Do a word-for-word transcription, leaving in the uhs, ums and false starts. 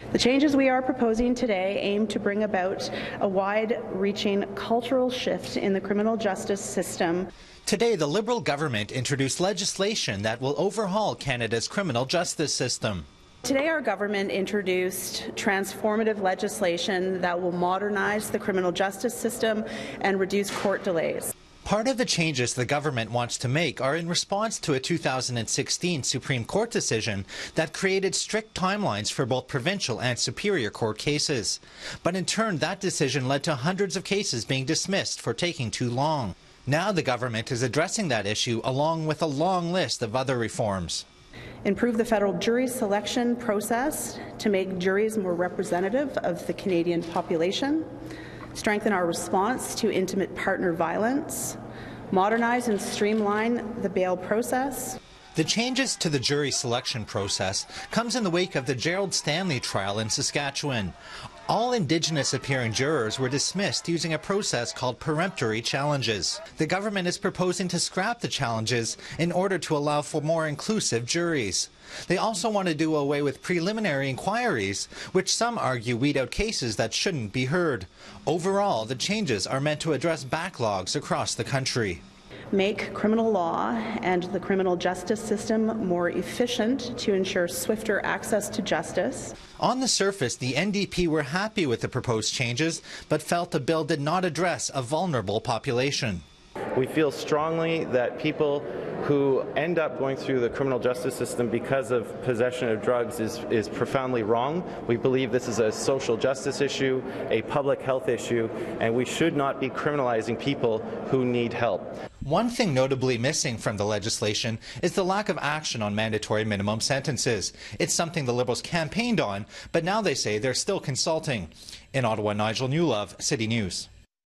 The changes we are proposing today aim to bring about a wide-reaching cultural shift in the criminal justice system. Today, the Liberal government introduced legislation that will overhaul Canada's criminal justice system. Today, our government introduced transformative legislation that will modernize the criminal justice system and reduce court delays. Part of the changes the government wants to make are in response to a two thousand sixteen Supreme Court decision that created strict timelines for both provincial and superior court cases. But in turn, that decision led to hundreds of cases being dismissed for taking too long. Now the government is addressing that issue along with a long list of other reforms. Improve the federal jury selection process to make juries more representative of the Canadian population. Strengthen our response to intimate partner violence, modernize and streamline the bail process. The changes to the jury selection process comes in the wake of the Gerald Stanley trial in Saskatchewan. All Indigenous-appearing jurors were dismissed using a process called peremptory challenges. The government is proposing to scrap the challenges in order to allow for more inclusive juries. They also want to do away with preliminary inquiries, which some argue weed out cases that shouldn't be heard. Overall, the changes are meant to address backlogs across the country. Make criminal law and the criminal justice system more efficient to ensure swifter access to justice. On the surface, the N D P were happy with the proposed changes, but felt the bill did not address a vulnerable population. We feel strongly that people who end up going through the criminal justice system because of possession of drugs is, is profoundly wrong. We believe this is a social justice issue, a public health issue, and we should not be criminalizing people who need help. One thing notably missing from the legislation is the lack of action on mandatory minimum sentences. It's something the Liberals campaigned on, but now they say they're still consulting. In Ottawa, Nigel Newlove, City News.